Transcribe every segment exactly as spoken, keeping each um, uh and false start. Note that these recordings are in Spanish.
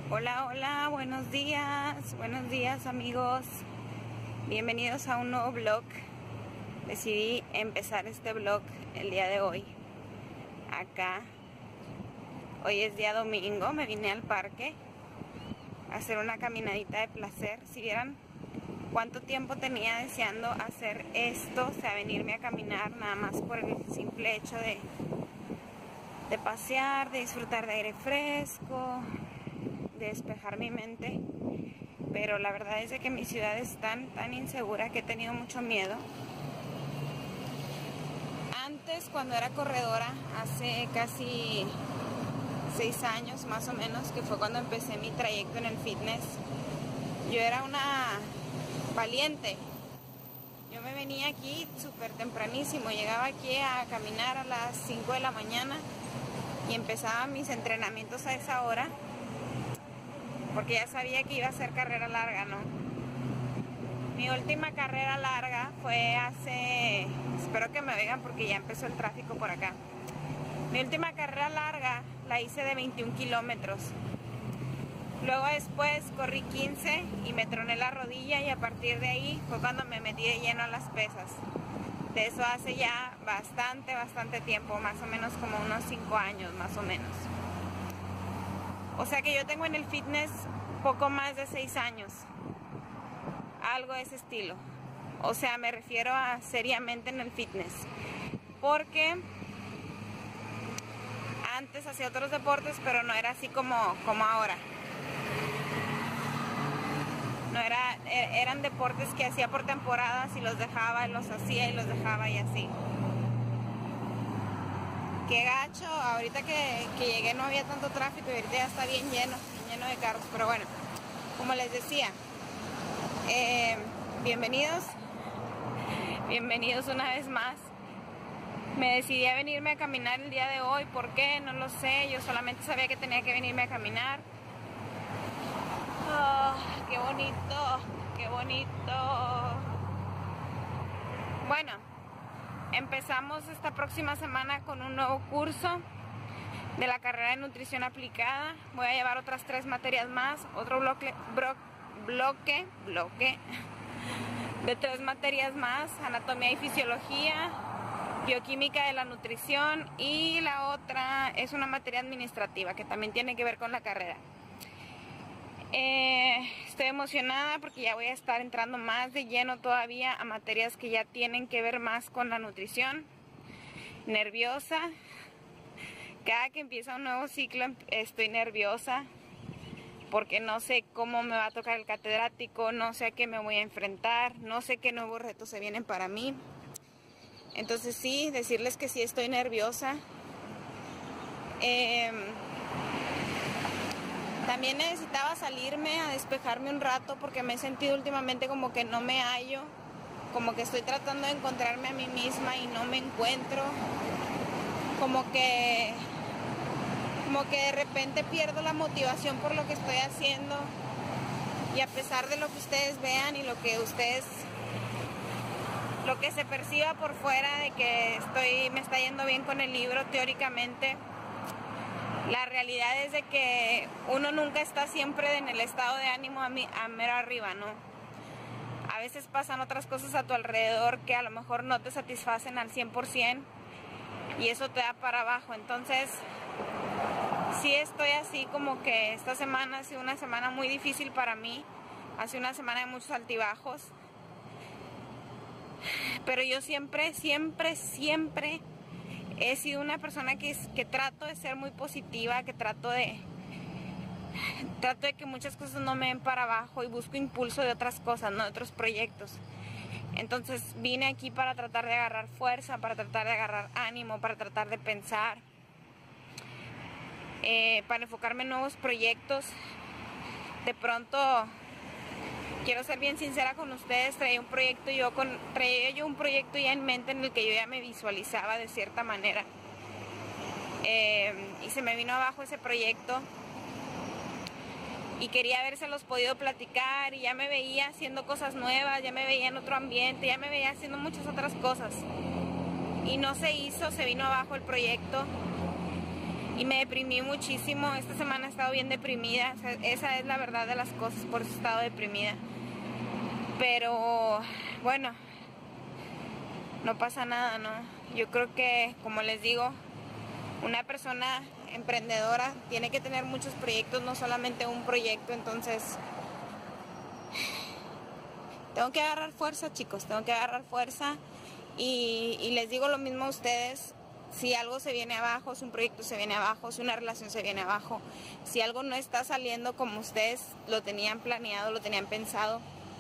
Hola, hola, buenos días, buenos días amigos. Bienvenidos a un nuevo vlog. Decidí empezar este vlog el día de hoy. Acá. Hoy es día domingo, me vine al parque a hacer una caminadita de placer. Si vieran cuánto tiempo tenía deseando hacer esto, o sea, venirme a caminar nada más por el simple hecho de, de pasear, de disfrutar de aire fresco, de despejar mi mente. Pero la verdad es de que mi ciudad es tan, tan insegura que he tenido mucho miedo. Antes, cuando era corredora, hace casi seis años más o menos, que fue cuando empecé mi trayecto en el fitness, yo era una valiente. Yo me venía aquí súper tempranísimo, llegaba aquí a caminar a las cinco de la mañana y empezaba mis entrenamientos a esa hora, porque ya sabía que iba a ser carrera larga, ¿no? Mi última carrera larga fue hace... Espero que me oigan porque ya empezó el tráfico por acá. Mi última carrera larga la hice de veintiún kilómetros. Luego después corrí quince y me troné la rodilla, y a partir de ahí fue cuando me metí de lleno a las pesas. De eso hace ya bastante, bastante tiempo, más o menos como unos cinco años, más o menos. O sea que yo tengo en el fitness poco más de seis años. Algo de ese estilo. O sea, me refiero a seriamente en el fitness. Porque antes hacía otros deportes, pero no era así como, como ahora. No era, eran deportes que hacía por temporadas y los dejaba, y los hacía y los dejaba y así. Qué gacho, ahorita que, que llegué no había tanto tráfico y ahorita ya está bien lleno, bien lleno de carros. Pero bueno, como les decía, eh, bienvenidos, bienvenidos una vez más. Me decidí a venirme a caminar el día de hoy. ¿Por qué? No lo sé, yo solamente sabía que tenía que venirme a caminar. Oh, qué bonito, qué bonito. Bueno, empezamos esta próxima semana con un nuevo curso de la carrera de nutrición aplicada. Voy a llevar otras tres materias más, otro bloque, bro, bloque, bloque de tres materias más: anatomía y fisiología, bioquímica de la nutrición, y la otra es una materia administrativa que también tiene que ver con la carrera. Eh, estoy emocionada porque ya voy a estar entrando más de lleno todavía a materias que ya tienen que ver más con la nutrición. Nerviosa. Cada que empieza un nuevo ciclo estoy nerviosa porque no sé cómo me va a tocar el catedrático, no sé a qué me voy a enfrentar, no sé qué nuevos retos se vienen para mí. Entonces sí, decirles que sí estoy nerviosa. Eh, También necesitaba salirme a despejarme un rato porque me he sentido últimamente como que no me hallo, como que estoy tratando de encontrarme a mí misma y no me encuentro, como que, como que de repente pierdo la motivación por lo que estoy haciendo, y a pesar de lo que ustedes vean y lo que ustedes, lo que se perciba por fuera de que estoy, me está yendo bien con el libro teóricamente, la realidad es de que uno nunca está siempre en el estado de ánimo a, mi, a mero arriba, ¿no? A veces pasan otras cosas a tu alrededor que a lo mejor no te satisfacen al cien por ciento y eso te da para abajo. Entonces, sí estoy así como que esta semana ha sido una semana muy difícil para mí. Ha sido una semana de muchos altibajos. Pero yo siempre, siempre, siempre... he sido una persona que, que trato de ser muy positiva, que trato de trato de que muchas cosas no me den para abajo y busco impulso de otras cosas, no de otros proyectos. Entonces vine aquí para tratar de agarrar fuerza, para tratar de agarrar ánimo, para tratar de pensar, eh, para enfocarme en nuevos proyectos. De pronto, quiero ser bien sincera con ustedes, traía un proyecto yo con traía yo un proyecto ya en mente en el que yo ya me visualizaba de cierta manera, eh, y se me vino abajo ese proyecto y quería habérselos podido platicar, y ya me veía haciendo cosas nuevas, ya me veía en otro ambiente, ya me veía haciendo muchas otras cosas y no se hizo, se vino abajo el proyecto. y me deprimí muchísimo. Esta semana he estado bien deprimida, o sea, esa es la verdad de las cosas, por eso he estado deprimida. Pero bueno, no pasa nada, ¿no? Yo creo que, como les digo, una persona emprendedora tiene que tener muchos proyectos, no solamente un proyecto. Entonces tengo que agarrar fuerza, chicos, tengo que agarrar fuerza y, y les digo lo mismo a ustedes. Si algo se viene abajo, si un proyecto se viene abajo, si una relación se viene abajo, si algo no está saliendo como ustedes lo tenían planeado, lo tenían pensado,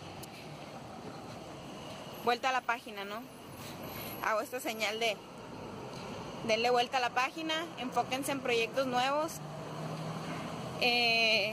vuelta a la página, ¿no? Hago esta señal de denle vuelta a la página, enfóquense en proyectos nuevos. Eh,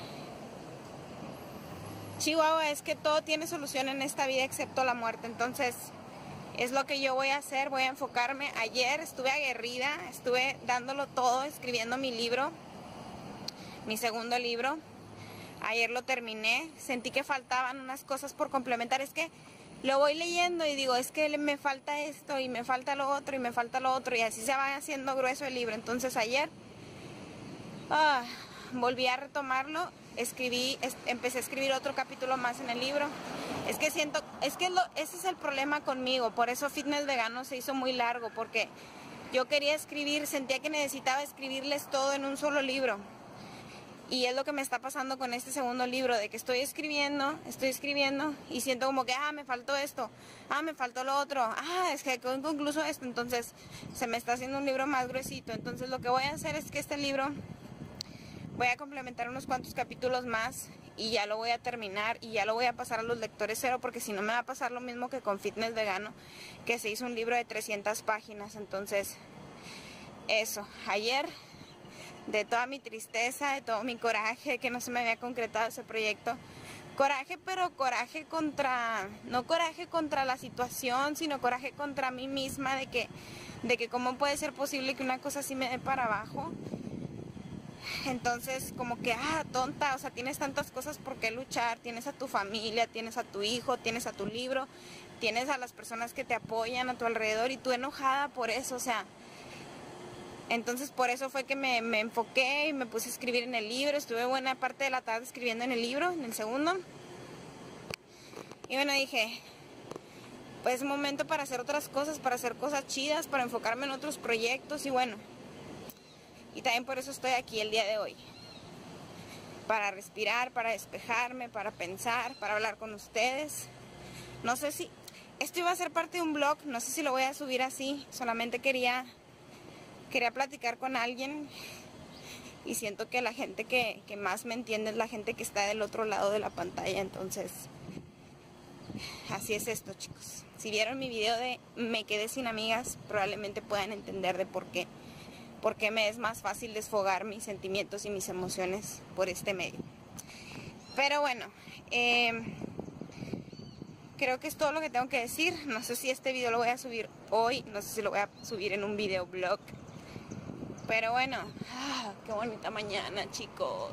Chihuahua, es que todo tiene solución en esta vida excepto la muerte. Entonces es lo que yo voy a hacer, voy a enfocarme. Ayer estuve aguerrida, estuve dándolo todo, escribiendo mi libro, mi segundo libro. Ayer lo terminé, sentí que faltaban unas cosas por complementar. Es que lo voy leyendo y digo, es que me falta esto y me falta lo otro y me falta lo otro, y así se va haciendo grueso el libro. Entonces ayer ah, volví a retomarlo, escribí, es, empecé a escribir otro capítulo más en el libro. Es que siento, es que lo, ese es el problema conmigo, por eso Fitness Vegano se hizo muy largo, porque yo quería escribir, sentía que necesitaba escribirles todo en un solo libro. Y es lo que me está pasando con este segundo libro, de que estoy escribiendo, estoy escribiendo y siento como que, ah, me faltó esto, ah, me faltó lo otro, ah, es que quedó inconcluso esto. Entonces se me está haciendo un libro más gruesito. Entonces lo que voy a hacer es que este libro voy a complementar unos cuantos capítulos más y ya lo voy a terminar y ya lo voy a pasar a los lectores cero, porque si no me va a pasar lo mismo que con Fitness Vegano, que se hizo un libro de trescientas páginas. Entonces eso, ayer, de toda mi tristeza, de todo mi coraje, que no se me había concretado ese proyecto. Coraje, pero coraje contra, no coraje contra la situación, sino coraje contra mí misma, de que, de que cómo puede ser posible que una cosa así me dé para abajo. Entonces, como que, ah, tonta, o sea, tienes tantas cosas por qué luchar, tienes a tu familia, tienes a tu hijo, tienes a tu libro, tienes a las personas que te apoyan a tu alrededor, y tú enojada por eso, o sea. Entonces por eso fue que me, me enfoqué y me puse a escribir en el libro. Estuve buena parte de la tarde escribiendo en el libro, en el segundo. Y bueno, dije, pues es momento para hacer otras cosas, para hacer cosas chidas, para enfocarme en otros proyectos. Y bueno, y también por eso estoy aquí el día de hoy. Para respirar, para despejarme, para pensar, para hablar con ustedes. No sé si, esto iba a ser parte de un blog, no sé si lo voy a subir así. Solamente quería... Quería platicar con alguien y siento que la gente que, que más me entiende es la gente que está del otro lado de la pantalla. Entonces, así es esto, chicos. Si vieron mi video de me quedé sin amigas, probablemente puedan entender de por qué. Por qué me es más fácil desfogar mis sentimientos y mis emociones por este medio. Pero bueno, eh, creo que es todo lo que tengo que decir. No sé si este video lo voy a subir hoy, no sé si lo voy a subir en un videoblog. Pero bueno, ah, qué bonita mañana, chicos.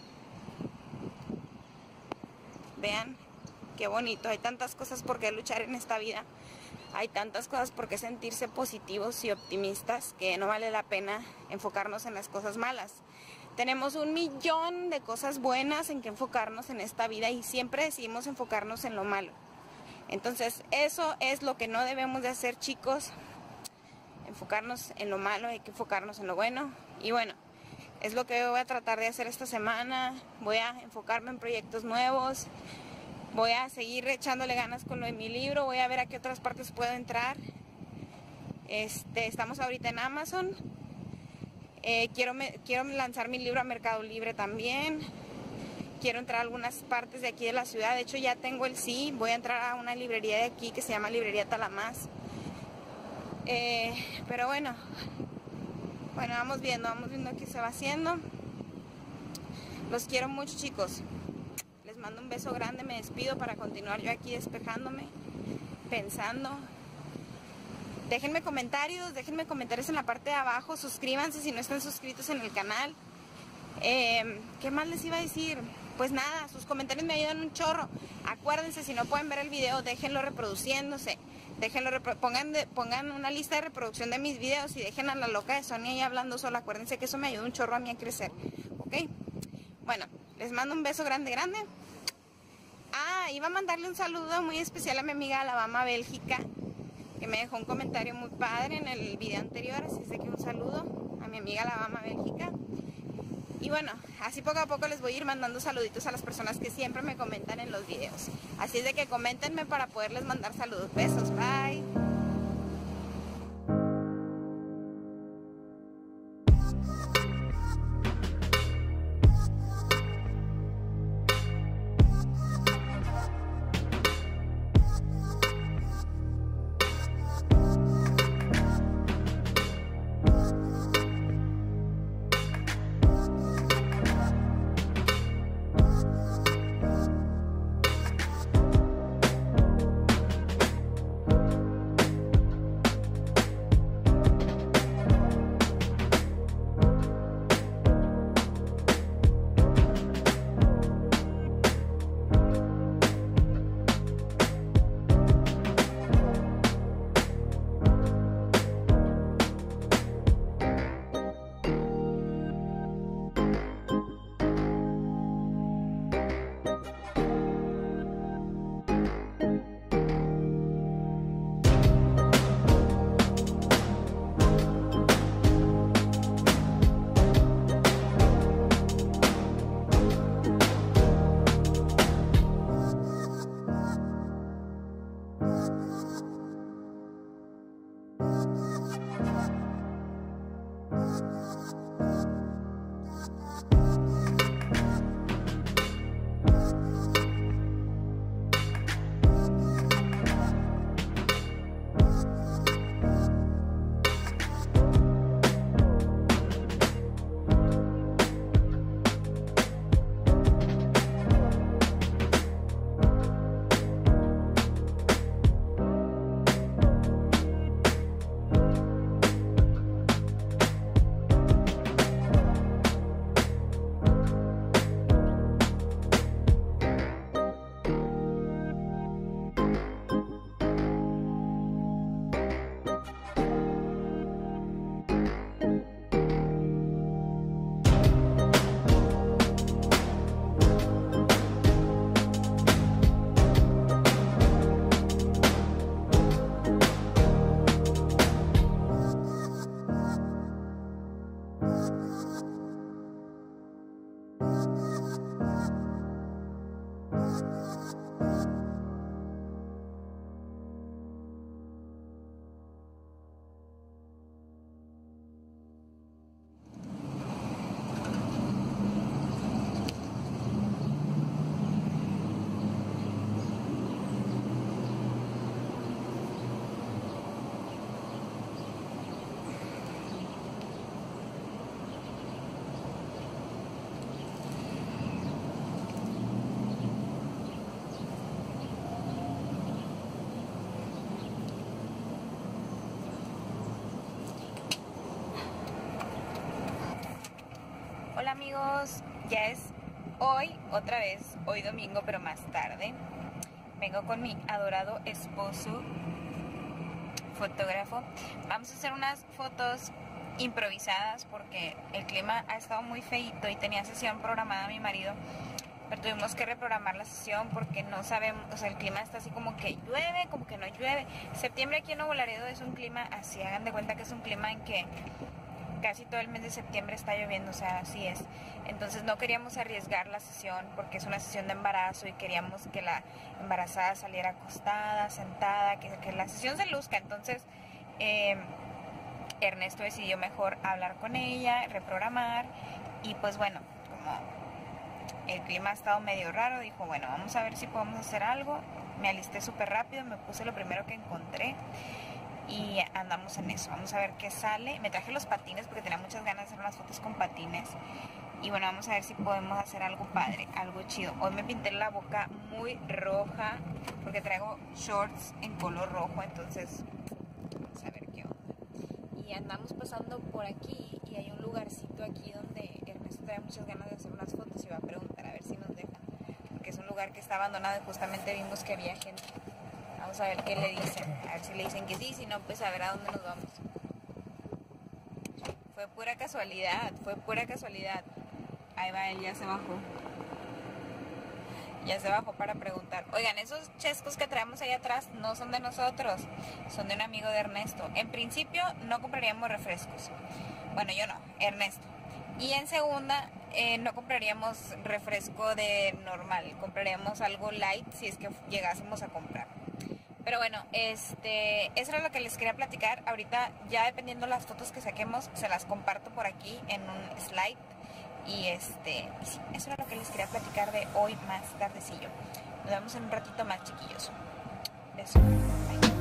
Vean, qué bonito. Hay tantas cosas por qué luchar en esta vida. Hay tantas cosas por qué sentirse positivos y optimistas, que no vale la pena enfocarnos en las cosas malas. Tenemos un millón de cosas buenas en que enfocarnos en esta vida y siempre decidimos enfocarnos en lo malo. Entonces, eso es lo que no debemos de hacer, chicos. Enfocarnos en lo malo, hay que enfocarnos en lo bueno. Y bueno, es lo que voy a tratar de hacer esta semana. Voy a enfocarme en proyectos nuevos. Voy a seguir echándole ganas con lo de mi libro. Voy a ver a qué otras partes puedo entrar. Este, estamos ahorita en Amazon. Eh, quiero, me, quiero lanzar mi libro a Mercado Libre también. Quiero entrar a algunas partes de aquí de la ciudad. De hecho, ya tengo el sí. Voy a entrar a una librería de aquí que se llama Librería Talamás. Eh, pero bueno, bueno, vamos viendo, vamos viendo qué se va haciendo. Los quiero mucho, chicos. Les mando un beso grande, me despido para continuar yo aquí despejándome, pensando. Déjenme comentarios, déjenme comentarios en la parte de abajo. Suscríbanse si no están suscritos en el canal. Eh, ¿Qué más les iba a decir? Pues nada, sus comentarios me ayudan un chorro. Acuérdense, si no pueden ver el video, déjenlo reproduciéndose. déjenlo, pongan, de, pongan una lista de reproducción de mis videos y dejen a la loca de Sonia ahí hablando sola. Acuérdense que eso me ayuda un chorro a mí a crecer, ¿ok? Bueno, les mando un beso grande, grande. Ah, iba a mandarle un saludo muy especial a mi amiga Alabama, Bélgica, que me dejó un comentario muy padre en el video anterior, así es de que un saludo a mi amiga Alabama, Bélgica. Y bueno, así poco a poco les voy a ir mandando saluditos a las personas que siempre me comentan en los videos. Así es de que coméntenme para poderles mandar saludos. Besos, bye. Hola amigos, ya es hoy, otra vez, hoy domingo pero más tarde. Vengo con mi adorado esposo, fotógrafo. Vamos a hacer unas fotos improvisadas porque el clima ha estado muy feíto y tenía sesión programada mi marido, pero tuvimos que reprogramar la sesión porque no sabemos, o sea, el clima está así como que llueve, como que no llueve. Septiembre aquí en Nuevo Laredo es un clima así, hagan de cuenta que es un clima en que casi todo el mes de septiembre está lloviendo, o sea, así es. Entonces no queríamos arriesgar la sesión porque es una sesión de embarazo y queríamos que la embarazada saliera acostada, sentada, que, que la sesión se luzca. Entonces eh, Ernesto decidió mejor hablar con ella, reprogramar, y pues bueno, como el clima ha estado medio raro, dijo, bueno, vamos a ver si podemos hacer algo. Me alisté súper rápido, me puse lo primero que encontré y andamos en eso. Vamos a ver qué sale. Me traje los patines porque tenía muchas ganas de hacer unas fotos con patines. Y bueno, vamos a ver si podemos hacer algo padre, algo chido. Hoy me pinté la boca muy roja porque traigo shorts en color rojo, entonces vamos a ver qué onda. Y andamos pasando por aquí y hay un lugarcito aquí donde Ernesto trae muchas ganas de hacer unas fotos y va a preguntar a ver si nos dejan, porque es un lugar que está abandonado y justamente vimos que había gente. Vamos a ver qué le dicen. A ver si le dicen que sí, si no, pues a ver a dónde nos vamos. Fue pura casualidad, fue pura casualidad. Ahí va él, ya se bajó. Ya se bajó para preguntar. Oigan, esos chescos que traemos ahí atrás no son de nosotros, son de un amigo de Ernesto. En principio no compraríamos refrescos. Bueno, yo no, Ernesto. Y en segunda, eh, no compraríamos refresco de normal. Compraríamos algo light si es que llegásemos a comprar. Pero bueno, este, eso era lo que les quería platicar. Ahorita, ya dependiendo de las fotos que saquemos, se las comparto por aquí en un slide. Y este, y sí, eso era lo que les quería platicar de hoy más tardecillo. Nos vemos en un ratito más, chiquillos. Besos. Bye.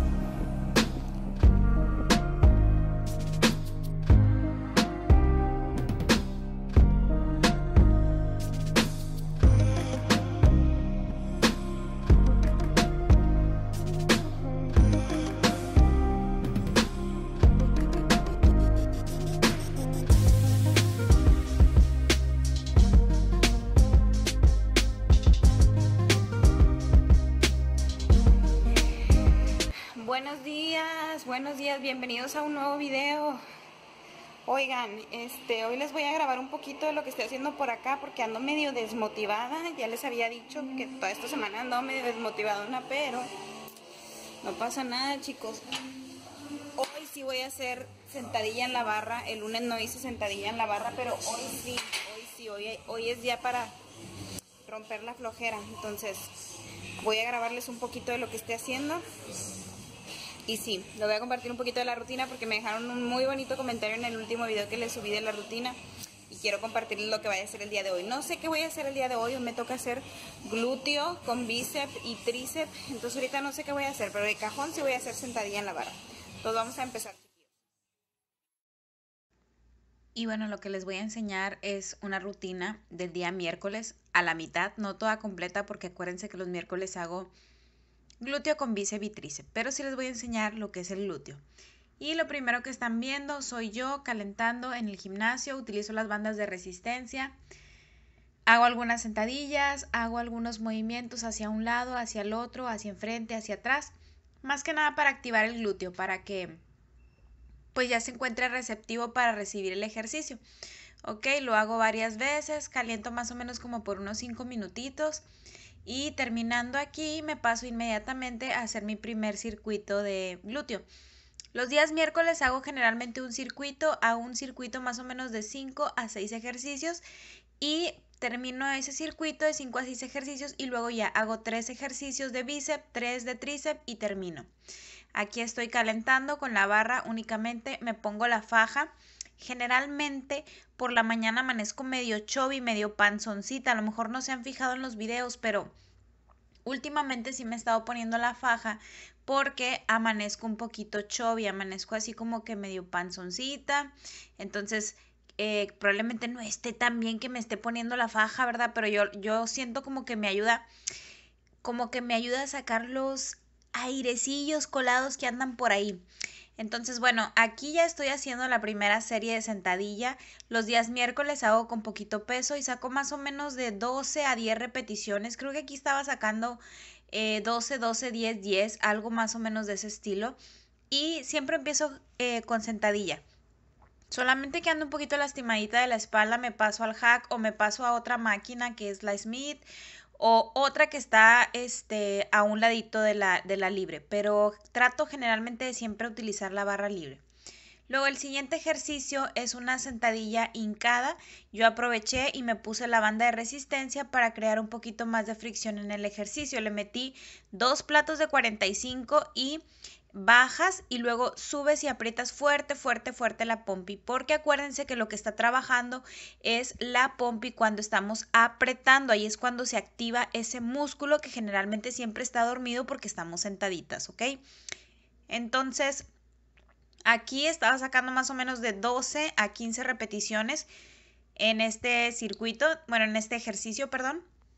Buenos días, buenos días, bienvenidos a un nuevo video. Oigan, este, hoy les voy a grabar un poquito de lo que estoy haciendo por acá porque ando medio desmotivada. Ya les había dicho que toda esta semana ando medio desmotivada, pero no pasa nada, chicos. Hoy sí voy a hacer sentadilla en la barra. El lunes no hice sentadilla en la barra, pero hoy sí, hoy sí, hoy, hoy es día para romper la flojera. Entonces voy a grabarles un poquito de lo que estoy haciendo. Y sí, lo voy a compartir un poquito de la rutina porque me dejaron un muy bonito comentario en el último video que les subí de la rutina. Y quiero compartirles lo que voy a hacer el día de hoy. No sé qué voy a hacer el día de hoy. Me toca hacer glúteo con bíceps y tríceps. Entonces ahorita no sé qué voy a hacer, pero de cajón sí voy a hacer sentadilla en la barra. Entonces vamos a empezar. Y bueno, lo que les voy a enseñar es una rutina del día miércoles a la mitad. No toda completa porque acuérdense que los miércoles hago glúteo con bíceps y tríceps, pero sí les voy a enseñar lo que es el glúteo. Y lo primero que están viendo soy yo calentando en el gimnasio. Utilizo las bandas de resistencia, hago algunas sentadillas, hago algunos movimientos hacia un lado, hacia el otro, hacia enfrente, hacia atrás, más que nada para activar el glúteo, para que pues ya se encuentre receptivo para recibir el ejercicio. Ok, lo hago varias veces, caliento más o menos como por unos cinco minutitos. Y terminando aquí me paso inmediatamente a hacer mi primer circuito de glúteo. Los días miércoles hago generalmente un circuito, hago un circuito más o menos de cinco a seis ejercicios y termino ese circuito de cinco a seis ejercicios y luego ya hago tres ejercicios de bíceps, tres de tríceps y termino. Aquí estoy calentando con la barra únicamente, me pongo la faja. Generalmente por la mañana amanezco medio chubby, medio panzoncita. A lo mejor no se han fijado en los videos, pero últimamente sí me he estado poniendo la faja porque amanezco un poquito chubby, amanezco así como que medio panzoncita. Entonces eh, probablemente no esté tan bien que me esté poniendo la faja, ¿verdad? Pero yo, yo siento como que me ayuda, como que me ayuda a sacar los airecillos colados que andan por ahí. Entonces, bueno, aquí ya estoy haciendo la primera serie de sentadilla. Los días miércoles hago con poquito peso y saco más o menos de doce a diez repeticiones. Creo que aquí estaba sacando eh, doce, doce, diez, diez, algo más o menos de ese estilo. Y siempre empiezo eh, con sentadilla. Solamente que ando un poquito lastimadita de la espalda, me paso al hack o me paso a otra máquina que es la Smith o otra que está este, a un ladito de la, de la libre, pero trato generalmente de siempre utilizar la barra libre. Luego el siguiente ejercicio es una sentadilla hincada. Yo aproveché y me puse la banda de resistencia para crear un poquito más de fricción en el ejercicio. Le metí dos platos de cuarenta y cinco y bajas y luego subes y aprietas fuerte, fuerte, fuerte la pompi, porque acuérdense que lo que está trabajando es la pompi cuando estamos apretando, ahí es cuando se activa ese músculo que generalmente siempre está dormido porque estamos sentaditas, ¿ok? Entonces, aquí estaba sacando más o menos de doce a quince repeticiones en este circuito, bueno, en este ejercicio, perdón,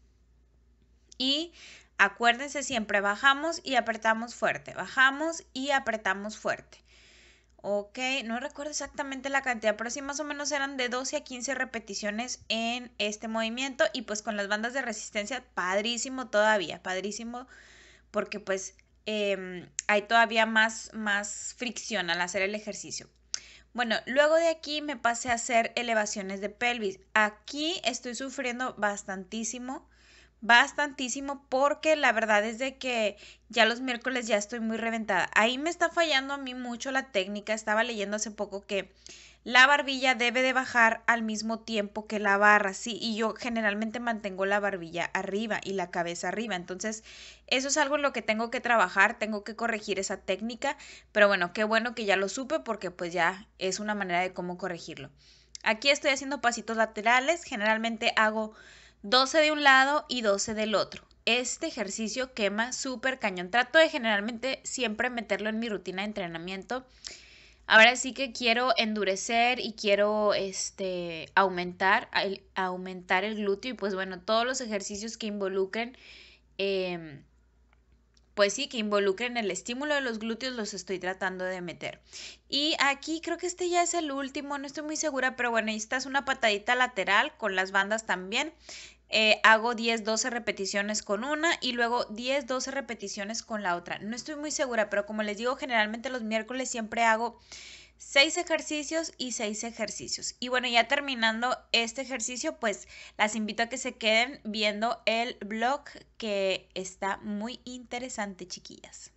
y acuérdense siempre, bajamos y apretamos fuerte, bajamos y apretamos fuerte. Ok, no recuerdo exactamente la cantidad, pero sí más o menos eran de doce a quince repeticiones en este movimiento y pues con las bandas de resistencia, padrísimo todavía, padrísimo, porque pues eh, hay todavía más, más fricción al hacer el ejercicio. Bueno, luego de aquí me pasé a hacer elevaciones de pelvis. Aquí estoy sufriendo bastantísimo, bastantísimo, porque la verdad es de que ya los miércoles ya estoy muy reventada. Ahí me está fallando a mí mucho la técnica. Estaba leyendo hace poco que la barbilla debe de bajar al mismo tiempo que la barra, sí, y yo generalmente mantengo la barbilla arriba y la cabeza arriba, entonces eso es algo en lo que tengo que trabajar, tengo que corregir esa técnica, pero bueno, qué bueno que ya lo supe porque pues ya es una manera de cómo corregirlo. Aquí estoy haciendo pasitos laterales, generalmente hago doce de un lado y doce del otro. Este ejercicio quema súper cañón, trato de generalmente siempre meterlo en mi rutina de entrenamiento. Ahora sí que quiero endurecer y quiero este, aumentar, el, aumentar el glúteo y pues bueno, todos los ejercicios que involucren, eh, pues sí, que involucren el estímulo de los glúteos los estoy tratando de meter. Y aquí creo que este ya es el último, no estoy muy segura, pero bueno, esta es una patadita lateral con las bandas también. Eh, hago diez, doce repeticiones con una y luego diez, doce repeticiones con la otra. No estoy muy segura, pero como les digo, generalmente los miércoles siempre hago seis ejercicios y seis ejercicios. Y bueno, ya terminando este ejercicio, pues las invito a que se queden viendo el vlog que está muy interesante, chiquillas.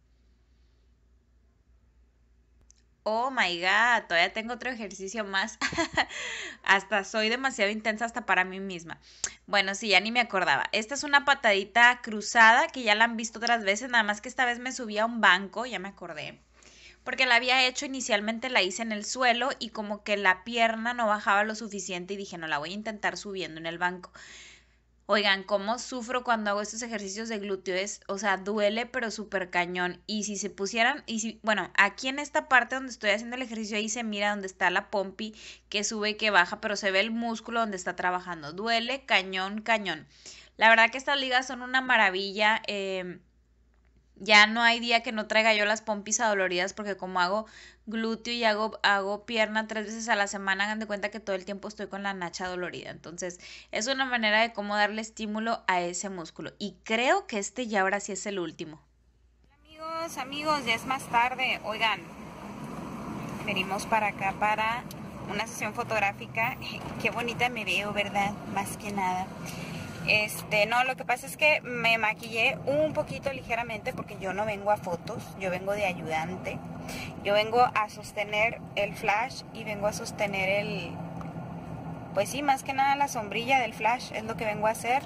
Oh my god, todavía tengo otro ejercicio más. Hasta soy demasiado intensa hasta para mí misma. Bueno, sí, ya ni me acordaba. Esta es una patadita cruzada que ya la han visto otras veces, nada más que esta vez me subí a un banco, ya me acordé. Porque la había hecho inicialmente, la hice en el suelo y como que la pierna no bajaba lo suficiente y dije, no, la voy a intentar subiendo en el banco. Oigan, cómo sufro cuando hago estos ejercicios de glúteo, es, o sea, duele pero súper cañón. Y si se pusieran, y si, bueno, aquí en esta parte donde estoy haciendo el ejercicio, ahí se mira donde está la pompi que sube y que baja, pero se ve el músculo donde está trabajando. Duele cañón, cañón. La verdad que estas ligas son una maravilla. eh, Ya no hay día que no traiga yo las pompis adoloridas porque como hago glúteo y hago, hago pierna tres veces a la semana, hagan de cuenta que todo el tiempo estoy con la nacha dolorida. Entonces es una manera de cómo darle estímulo a ese músculo. Y creo que este ya ahora sí es el último. Amigos, amigos, ya es más tarde. Oigan, venimos para acá para una sesión fotográfica. Qué bonita me veo, ¿verdad? Más que nada. Este, no, lo que pasa es que me maquillé un poquito ligeramente porque yo no vengo a fotos, yo vengo de ayudante. Yo vengo a sostener el flash y vengo a sostener el, pues sí, más que nada la sombrilla del flash, es lo que vengo a hacer.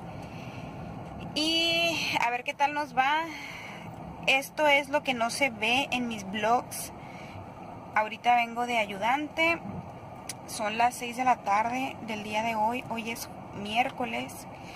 Y a ver qué tal nos va. Esto es lo que no se ve en mis vlogs. Ahorita vengo de ayudante. Son las seis de la tarde del día de hoy. Hoy es miércoles.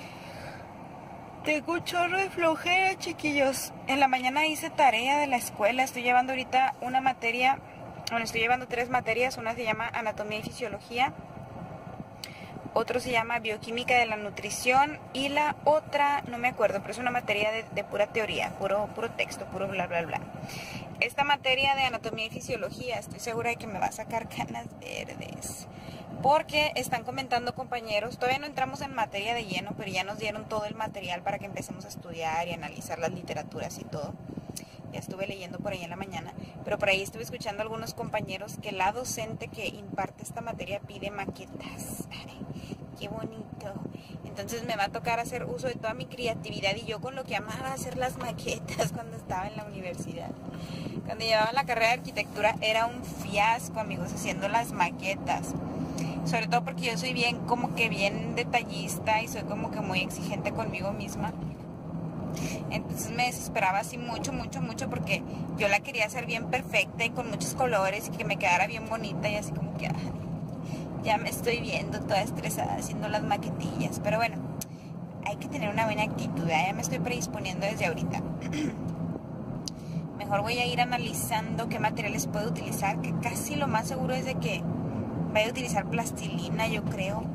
Tengo un chorro de flojera, chiquillos. En la mañana hice tarea de la escuela. Estoy llevando ahorita una materia. Bueno, estoy llevando tres materias. Una se llama Anatomía y Fisiología. Otro se llama Bioquímica de la Nutrición. Y la otra, no me acuerdo, pero es una materia de, de pura teoría. Puro, puro texto, puro bla, bla, bla. Esta materia de Anatomía y Fisiología, estoy segura de que me va a sacar canas verdes. Porque están comentando compañeros, todavía no entramos en materia de lleno, pero ya nos dieron todo el material para que empecemos a estudiar y analizar las literaturas y todo. Ya estuve leyendo por ahí en la mañana, pero por ahí estuve escuchando a algunos compañeros que la docente que imparte esta materia pide maquetas. Ay, qué bonito. Entonces me va a tocar hacer uso de toda mi creatividad y yo con lo que amaba hacer las maquetas cuando estaba en la universidad. Cuando llevaba la carrera de arquitectura era un fiasco, amigos, haciendo las maquetas. Sobre todo porque yo soy bien, como que bien detallista y soy como que muy exigente conmigo misma. Entonces me desesperaba así mucho, mucho, mucho porque yo la quería hacer bien perfecta y con muchos colores y que me quedara bien bonita y así como que ay, ya me estoy viendo toda estresada haciendo las maquetillas. Pero bueno, hay que tener una buena actitud, ¿eh? Ya me estoy predisponiendo desde ahorita. Mejor voy a ir analizando qué materiales puedo utilizar, que casi lo más seguro es de que voy a utilizar plastilina, yo creo.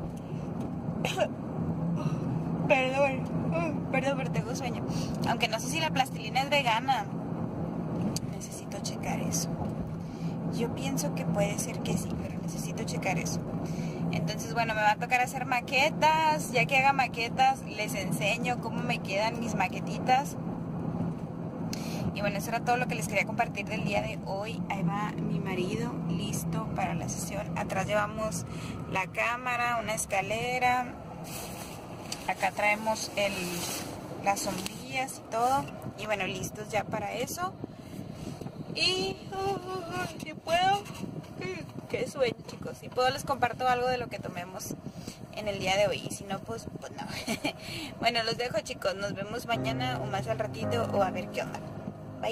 Perdón, perdón, pero tengo sueño. Aunque no sé si la plastilina es vegana. Necesito checar eso. Yo pienso que puede ser que sí, pero necesito checar eso. Entonces, bueno, me va a tocar hacer maquetas. Ya que haga maquetas, les enseño cómo me quedan mis maquetitas. Y bueno, eso era todo lo que les quería compartir del día de hoy. Ahí va mi marido listo para la sesión. Atrás llevamos la cámara, una escalera. Acá traemos el, las sombrillas y todo. Y bueno, listos ya para eso. Y uh, si puedo, qué sueño, chicos. Si puedo les comparto algo de lo que tomemos en el día de hoy. Y si no, pues, pues no. Bueno, los dejo, chicos. Nos vemos mañana o más al ratito o a ver qué onda. Bye.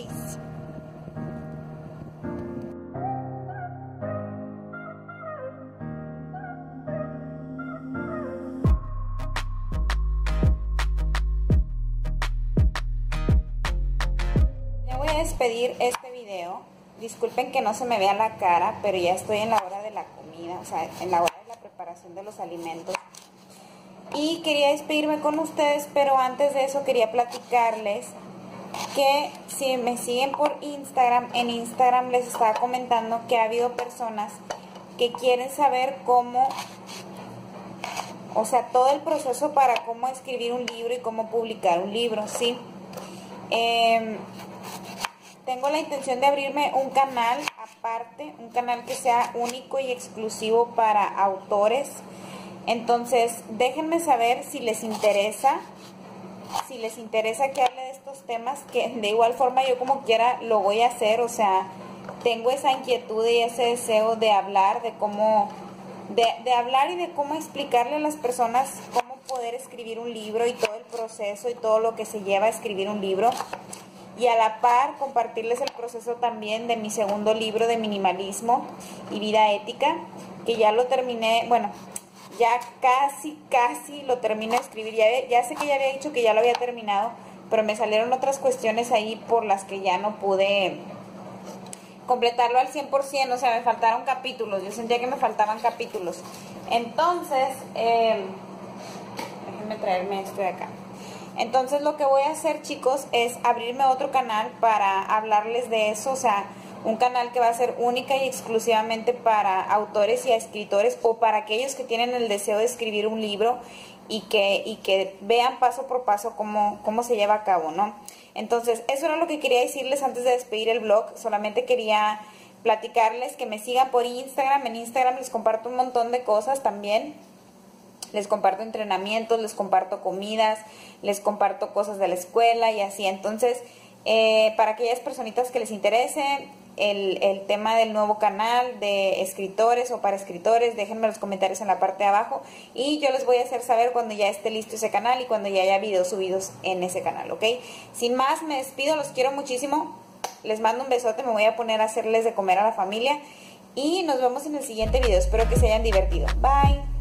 Ya voy a despedir este video. Disculpen que no se me vea la cara, pero ya estoy en la hora de la comida, o sea, en la hora de la preparación de los alimentos. Y quería despedirme con ustedes, pero antes de eso quería platicarles que si me siguen por Instagram, en Instagram les estaba comentando que ha habido personas que quieren saber cómo, o sea, todo el proceso para cómo escribir un libro y cómo publicar un libro, ¿sí? Eh, tengo la intención de abrirme un canal aparte, un canal que sea único y exclusivo para autores. Entonces, déjenme saber si les interesa, si les interesa que hable de estos temas, que de igual forma yo como quiera lo voy a hacer, o sea, tengo esa inquietud y ese deseo de hablar, de cómo, de, de hablar y de cómo explicarle a las personas cómo poder escribir un libro y todo el proceso y todo lo que se lleva a escribir un libro. Y a la par compartirles el proceso también de mi segundo libro de minimalismo y vida ética, que ya lo terminé, bueno, ya casi, casi lo terminé de escribir. Ya, ya sé que ya había dicho que ya lo había terminado, pero me salieron otras cuestiones ahí por las que ya no pude completarlo al cien por ciento, o sea, me faltaron capítulos, yo sentía que me faltaban capítulos. Entonces, eh, déjenme traerme esto de acá. Entonces lo que voy a hacer, chicos, es abrirme otro canal para hablarles de eso, o sea, un canal que va a ser única y exclusivamente para autores y escritores o para aquellos que tienen el deseo de escribir un libro y que, y que vean paso por paso cómo, cómo se lleva a cabo, ¿no? Entonces, eso era lo que quería decirles antes de despedir el blog. Solamente quería platicarles que me sigan por Instagram. En Instagram les comparto un montón de cosas también. Les comparto entrenamientos, les comparto comidas, les comparto cosas de la escuela y así. Entonces, eh, para aquellas personitas que les interese el, el tema del nuevo canal de escritores o para escritores, déjenme los comentarios en la parte de abajo y yo les voy a hacer saber cuando ya esté listo ese canal y cuando ya haya videos subidos en ese canal, ¿ok? Sin más, me despido, los quiero muchísimo, les mando un besote, me voy a poner a hacerles de comer a la familia y nos vemos en el siguiente video. Espero que se hayan divertido. Bye.